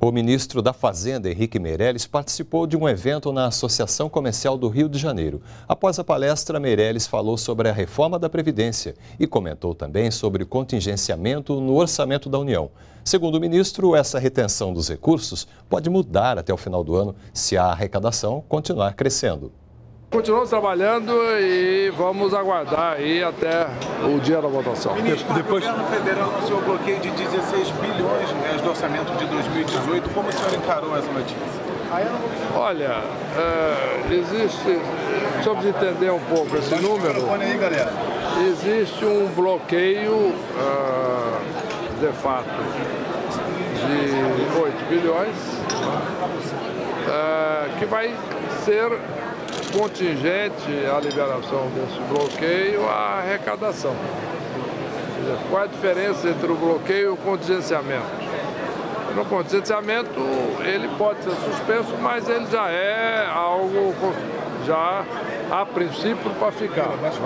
O ministro da Fazenda, Henrique Meirelles, participou de um evento na Associação Comercial do Rio de Janeiro. Após a palestra, Meirelles falou sobre a reforma da Previdência e comentou também sobre o contingenciamento no orçamento da União. Segundo o ministro, essa retenção dos recursos pode mudar até o final do ano se a arrecadação continuar crescendo. Continuamos trabalhando e vamos aguardar aí até o dia da votação. Ministro, o governo federal anunciou o bloqueio de 16 bilhões de reais do orçamento de 2018. Como o senhor encarou essa notícia? Olha, precisamos entender um pouco esse número. Existe um bloqueio, de fato, de 8 bilhões, que vai ser contingente à liberação desse bloqueio à arrecadação. Qual a diferença entre o bloqueio e o contingenciamento? No contingenciamento, ele pode ser suspenso, mas ele já é algo, já a princípio, para ficar.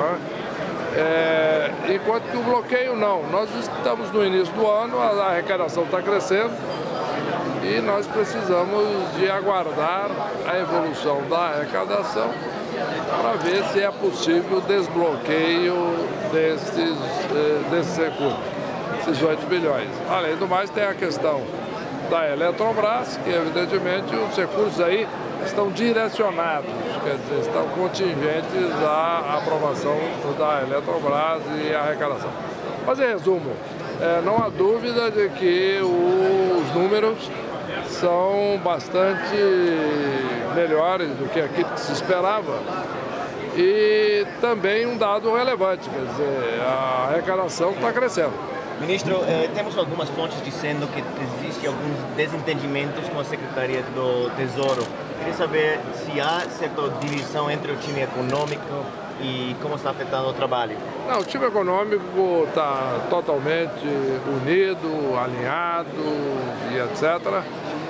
Enquanto que o bloqueio não. Nós estamos no início do ano, a arrecadação está crescendo e nós precisamos de aguardar a evolução da arrecadação para ver se é possível o desbloqueio desses recursos, esses 8 bilhões. Além do mais, tem a questão da Eletrobras, que evidentemente os recursos aí estão direcionados, quer dizer, estão contingentes à aprovação da Eletrobras e à arrecadação. Mas, em resumo, não há dúvida de que os números são bastante melhores do que aquilo que se esperava. E também um dado relevante, quer dizer, a arrecadação está crescendo. Ministro, temos algumas fontes dizendo que existem alguns desentendimentos com a Secretaria do Tesouro. Queria saber se há certa divisão entre o time econômico e como está afetando o trabalho. Não, o time econômico está totalmente unido, alinhado e etc.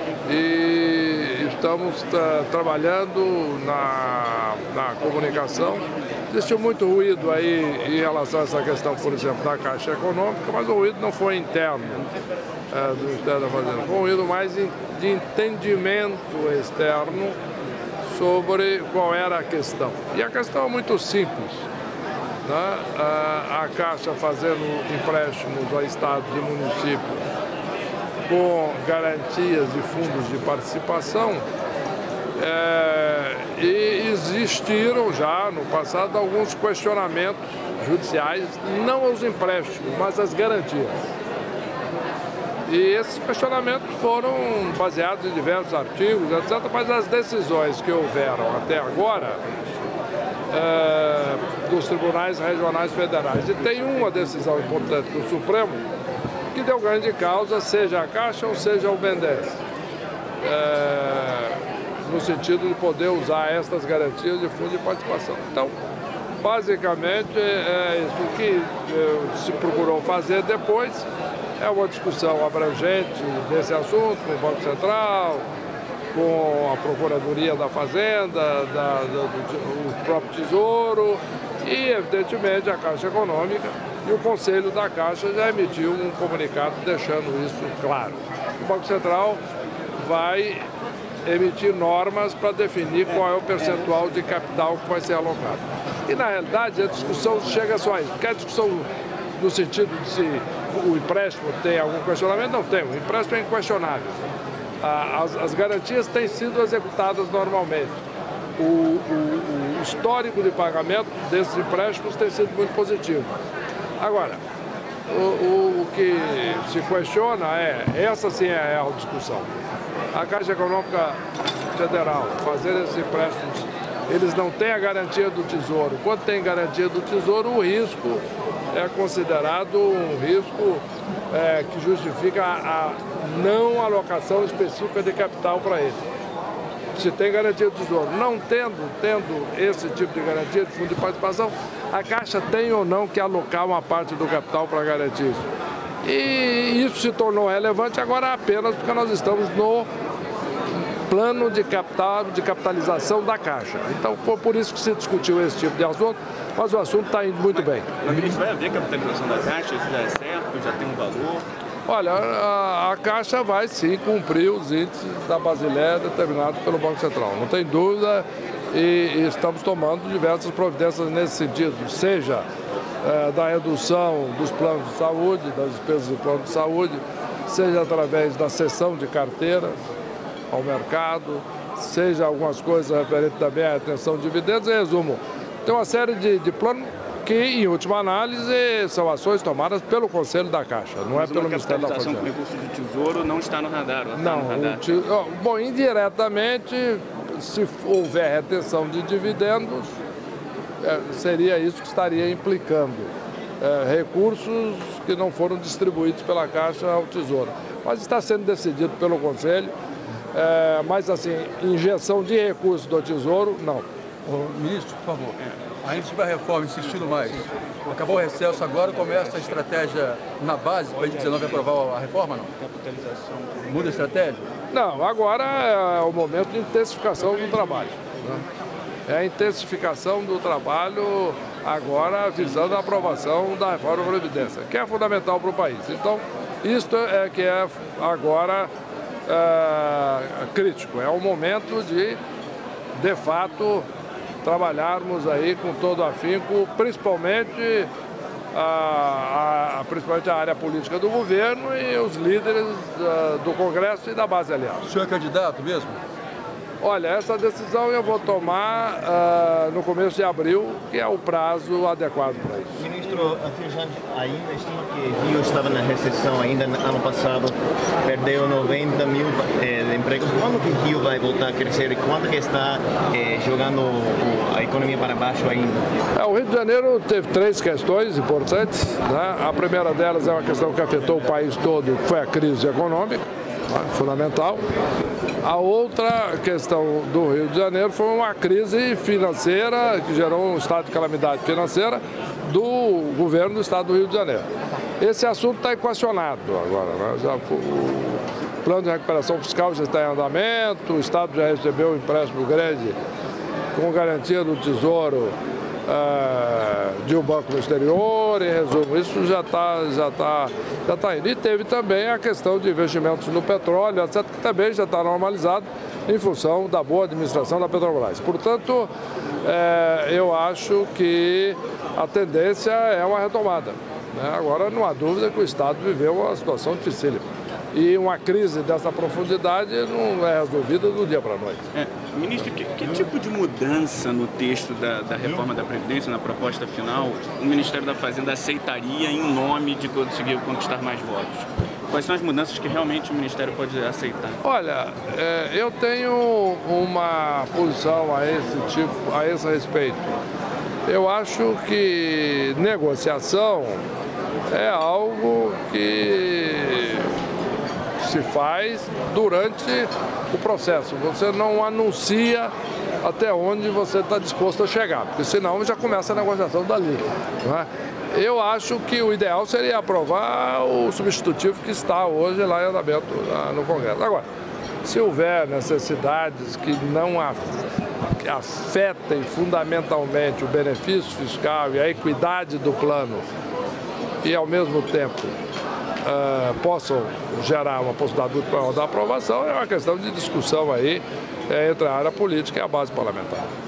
E estamos trabalhando na comunicação. Existiu muito ruído aí em relação a essa questão, por exemplo, da Caixa Econômica, mas o ruído não foi interno do Ministério da Fazenda, foi um ruído mais de entendimento externo sobre qual era a questão. E a questão é muito simples, né? A Caixa fazendo empréstimos a estados e municípios com garantias de fundos de participação, e existiram já no passado alguns questionamentos judiciais, não aos empréstimos, mas às garantias. E esses questionamentos foram baseados em diversos artigos, etc., mas as decisões que houveram até agora dos tribunais regionais federais, e tem uma decisão importante do Supremo, que deu grande causa, seja a Caixa ou seja o BNDES, no sentido de poder usar estas garantias de fundo de participação. Então, basicamente, isso que se procurou fazer depois é uma discussão abrangente desse assunto com o Banco Central, com a Procuradoria da Fazenda, o próprio Tesouro e, evidentemente, a Caixa Econômica. E o Conselho da Caixa já emitiu um comunicado deixando isso claro. O Banco Central vai emitir normas para definir qual é o percentual de capital que vai ser alocado. E, na realidade, a discussão chega só a isso, porque a discussão no sentido de se o empréstimo tem algum questionamento, não tem, o empréstimo é inquestionável. As garantias têm sido executadas normalmente. O histórico de pagamento desses empréstimos tem sido muito positivo. Agora, o que se questiona essa sim é a real discussão. A Caixa Econômica Federal fazer esses empréstimos, eles não têm a garantia do Tesouro. Quando tem garantia do Tesouro, o risco é considerado um risco que justifica a não alocação específica de capital para ele. Se tem garantia do Tesouro. Não tendo esse tipo de garantia de fundo de participação, a Caixa tem ou não que alocar uma parte do capital para garantir isso. E isso se tornou relevante agora apenas porque nós estamos no plano de capitalização da Caixa. Então, foi por isso que se discutiu esse tipo de assunto, mas o assunto está indo muito bem. Ministro, vai haver capitalização da Caixa? Isso já é certo? Já tem um valor? Olha, a Caixa vai sim cumprir os índices da Basileia determinados pelo Banco Central, não tem dúvida, e estamos tomando diversas providências nesse sentido, seja da redução dos planos de saúde, das despesas do plano de saúde, seja através da cessão de carteiras ao mercado, seja algumas coisas referentes também à retenção de dividendos. Em resumo, tem uma série de planos que, em última análise, são ações tomadas pelo Conselho da Caixa, não é pelo Ministério da Fazenda. Mas uma capitalização com recursos do Tesouro não está no radar? Não, bom, indiretamente, se houver retenção de dividendos, seria isso que estaria implicando recursos que não foram distribuídos pela Caixa ao Tesouro. Mas está sendo decidido pelo Conselho, mas assim, injeção de recursos do Tesouro, não. Ministro, por favor, ainda sobre a reforma, insistindo mais. Acabou o recesso, agora começa a estratégia na base para a gente 19 aprovar a reforma, não? Capitalização. Muda a estratégia? Não, agora é o momento de intensificação do trabalho, né? É a intensificação do trabalho agora visando a aprovação da reforma da Previdência, que é fundamental para o país. Então, isto é que é agora crítico. É o momento de fato, trabalharmos aí com todo afinco, principalmente a área política do governo e os líderes do Congresso e da base aliada. O senhor é candidato mesmo? Olha, essa decisão eu vou tomar no começo de abril, que é o prazo adequado para isso. Ministro, ainda estima que Rio estava na recessão ainda no ano passado, perdeu 90 mil empregos. Quando que Rio vai voltar a crescer e quando que está jogando a economia para baixo ainda? O Rio de Janeiro teve 3 questões importantes, né? A primeira delas é uma questão que afetou o país todo, que foi a crise econômica, fundamental. A outra questão do Rio de Janeiro foi uma crise financeira que gerou um estado de calamidade financeira do governo do estado do Rio de Janeiro. Esse assunto está equacionado agora, né? O plano de recuperação fiscal já está em andamento, o estado já recebeu um empréstimo grande com garantia do Tesouro de um banco no exterior, em resumo, isso já está indo. E teve também a questão de investimentos no petróleo, etc., que também já está normalizado em função da boa administração da Petrobras. Portanto, eu acho que a tendência é uma retomada, né? Agora, não há dúvida que o Estado viveu uma situação dificílima. E uma crise dessa profundidade não é resolvida do dia para a noite. Ministro, que tipo de mudança no texto da reforma da Previdência, na proposta final, o Ministério da Fazenda aceitaria em nome de conseguir conquistar mais votos? Quais são as mudanças que realmente o Ministério pode aceitar? Olha, eu tenho uma posição a esse respeito. Eu acho que negociação é algo que se faz durante o processo. Você não anuncia até onde você está disposto a chegar, porque senão já começa a negociação dali, não é? Eu acho que o ideal seria aprovar o substitutivo que está hoje lá em andamento no Congresso. Agora, se houver necessidades que não afetem fundamentalmente o benefício fiscal e a equidade do plano e, ao mesmo tempo, possam gerar uma possibilidade muito maior da aprovação, é uma questão de discussão aí entre a área política e a base parlamentar.